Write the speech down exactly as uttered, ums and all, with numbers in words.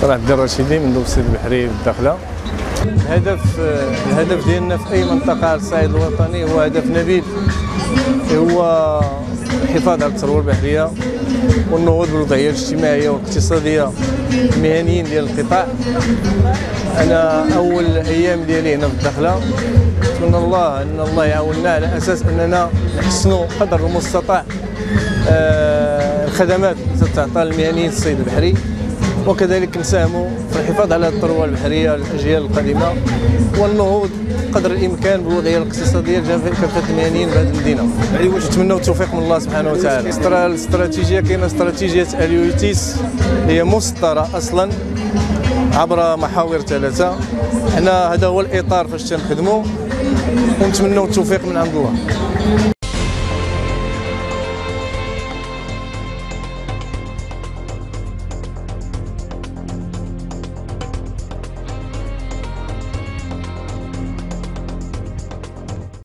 صلاح الدين الرشيدي من السيد البحري بالداخله. الهدف الهدف ديالنا في اي منطقه على الصعيد الوطني هو هدف نبيل، هو الحفاظ على الثروه البحريه والنهوض بالوضعيه الاجتماعيه والاقتصاديه المهنيين ديال القطاع. انا اول ايام ديالي هنا في الداخله نتمنى الله ان الله يعاوننا على اساس اننا نحسنوا قدر المستطاع الخدمات اللي تتعطى للمهنيين الصيد البحري، وكذلك نساهموا في الحفاظ على الثروه البحريه للاجيال القادمه والنهوض قدر الامكان بالوضعيه الاقتصاديه لكافه المهنيين بهذه المدينه. نتمنوا التوفيق من الله سبحانه وتعالى. الاستراتيجيه كاينه استراتيجيه اليوتيس هي مسطره اصلا عبر محاور ثلاثه. حنا هذا هو الاطار فاش تنخدموا، ونتمنوا التوفيق من عند الله.